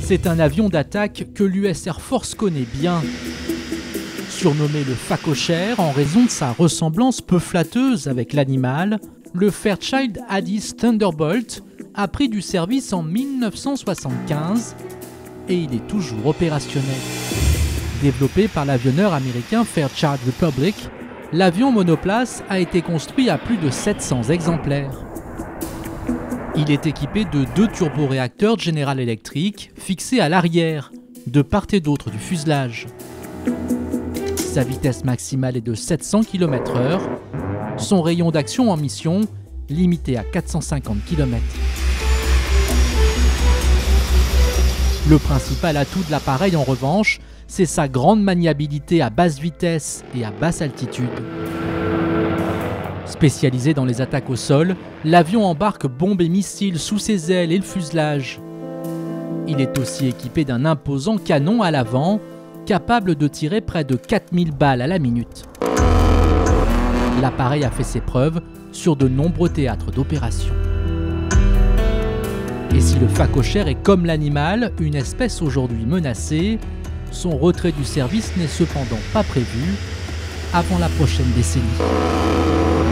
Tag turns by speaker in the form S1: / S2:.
S1: C'est un avion d'attaque que l'US Air Force connaît bien. Surnommé le phacochère en raison de sa ressemblance peu flatteuse avec l'animal, le Fairchild Addis Thunderbolt a pris du service en 1975 et il est toujours opérationnel. Développé par l'avionneur américain Fairchild Republic, l'avion monoplace a été construit à plus de 700 exemplaires. Il est équipé de 2 turboréacteurs General Electric fixés à l'arrière, de part et d'autre du fuselage. Sa vitesse maximale est de 700 km/h, son rayon d'action en mission limité à 450 km. Le principal atout de l'appareil en revanche, c'est sa grande maniabilité à basse vitesse et à basse altitude. Spécialisé dans les attaques au sol, l'avion embarque bombes et missiles sous ses ailes et le fuselage. Il est aussi équipé d'un imposant canon à l'avant, capable de tirer près de 4000 balles à la minute. L'appareil a fait ses preuves sur de nombreux théâtres d'opération. Et si le phacochère est comme l'animal, une espèce aujourd'hui menacée, son retrait du service n'est cependant pas prévu avant la prochaine décennie.